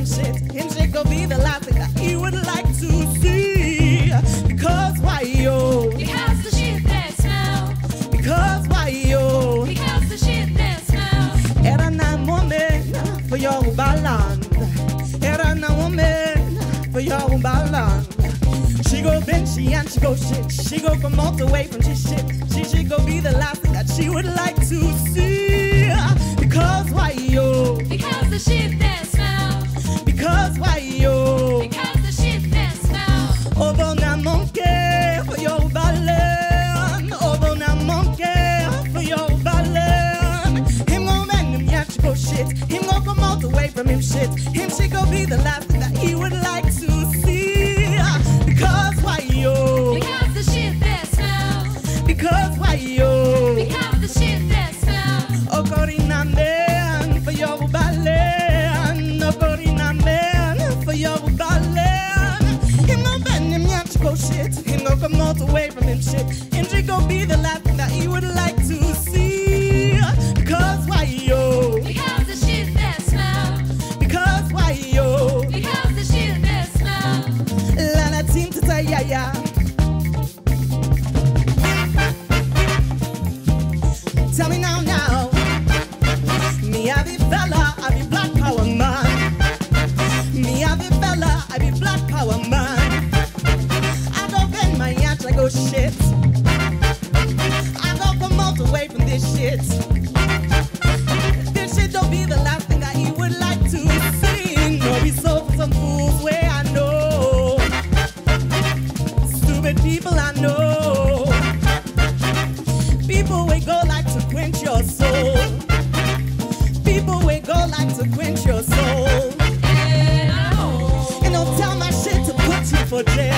him shit. Him shit go be the last thing that he would like to see. Because why yo? Because the shit that smell. Because why yo? Because the shit that smell. Era na woman for Yoruba land. Era na woman for Yoruba land. She go benchy and she go shit. She go come all the way from shit. She go be the last thing that she would like to see. Because why yo? Because the shit that smell. Because why yo? Because the shit that smell. Over na monkey for your balloon. Over na monkey for your balloon. Him gon' bend him, yeah, she go shit. Him gon' come all the way from him shit. Him she go be the last thing that he would like to see. Because why yo? Because the shit that smell. Because why yo? Because the shit that smell. Okorina man for your balloon. Okorina man for your balloon. Him gon' bend him, yeah, she go shit. Him gon' come all the way from him shit. Him she go be the last thing that he would like to see. Because why yo? Because the shit that smell. Because why yo? Because the shit that smell. Lana team to say ya ya. Tell me now. Me I be fella, I be black power man. Me I be fella, I be black power man. I go bend my yacht, I go shit. I go come all the way from this shit. This shit don't be the last thing that he would like to see. No, be so for some fools where I know. Stupid people I know. People will go like to quench your soul. People will go like to quench your soul. And don't tell my shit to put you for jail.